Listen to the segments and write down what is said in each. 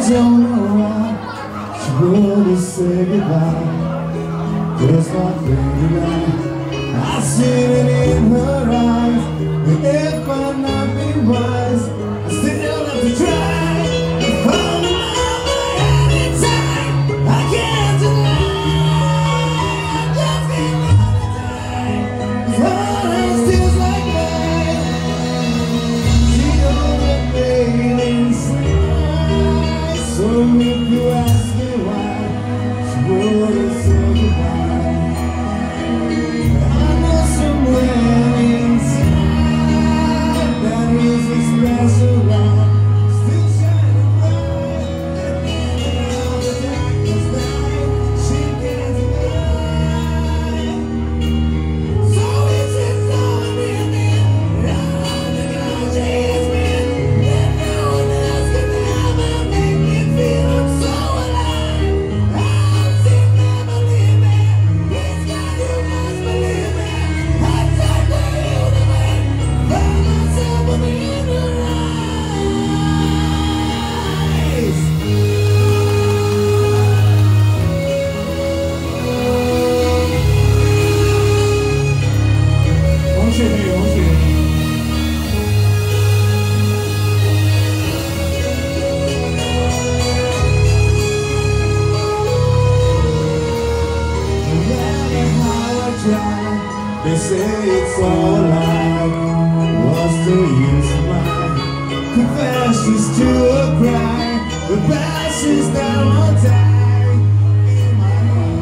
don't know why she wouldn't say goodbye. Just like baby light, I see it in her eyes. And if I'm not being wise, I still have to try. And fall in love anytime. I can't deny. I just can't die. Her eyes feels like mine. She only made inside. So if you ask me why she wouldn't say goodbye, I know somewhere inside that is a special light still shining bright. And in all the darkest night, she can't deny. So is it knowing me, all the girl she has been, that no one else can ever make me feel I'm so alive. I've seen never leave me. Please God, you must believe me. I take the universe, find myself in your eyes. No matter how I try, they say it's all a lie. What's the use of my confessions to a cry? The past is now on time in my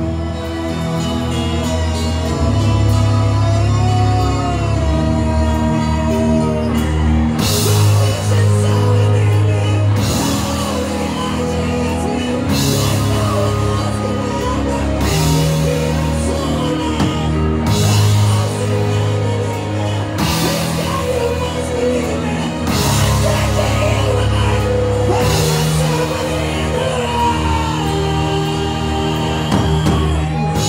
heart. So is it so near me? All the eyes me, like no one else can ever make me feel so alive. I've seen never leave me. Please God, you must believe me. I take the universe, find myself in your eyes.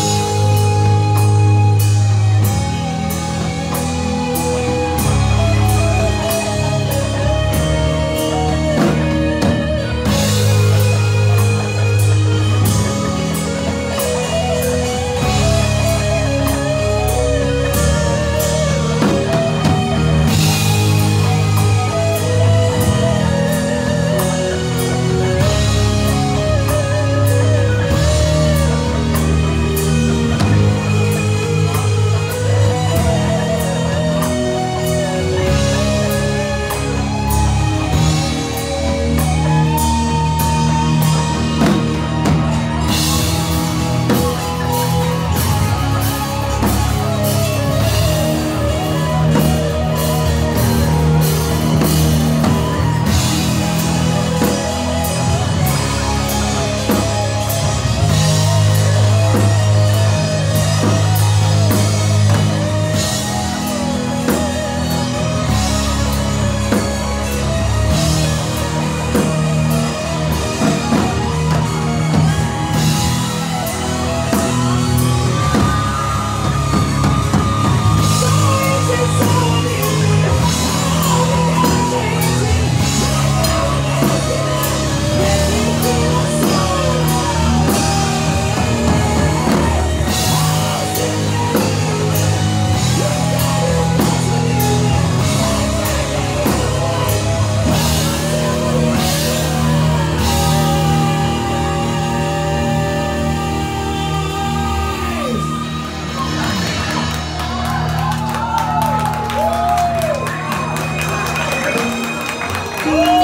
Woo!